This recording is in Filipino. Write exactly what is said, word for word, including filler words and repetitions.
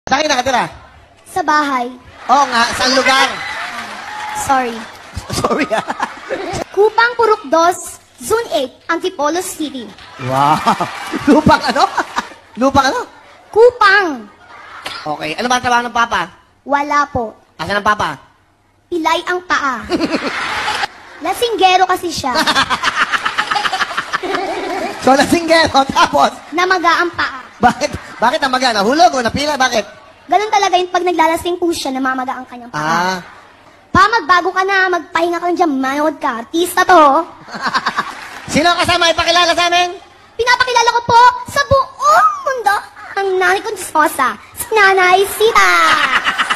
Saan kayo nakatira? Sa bahay. Oo nga, saan lugar? Sorry. Sorry ah. Kupang Purok dos, Zone eight, Antipolo City. Wow. Lupang ano? Lupang ano? Kupang. Okay. Ano ba ang trabaho ng papa? Wala po. Asan ang papa? Pilay ang paa. Lasinggero kasi siya. So, nasinggero, tapos, Namaga ang paa. bakit, bakit namaga? Nahulog o napila? Bakit? Ganun talaga yun pag naglalasing po siya, namamaga ang kanyang paa. Ah. Pa, magbago ka na, magpahinga ka lang dyan, manood ka. Artista to. Sino ang kasama? Ipakilala sa amin? Pinapakilala ko po sa buong mundo ang nanay kong Diyosa, si Nanay Sita.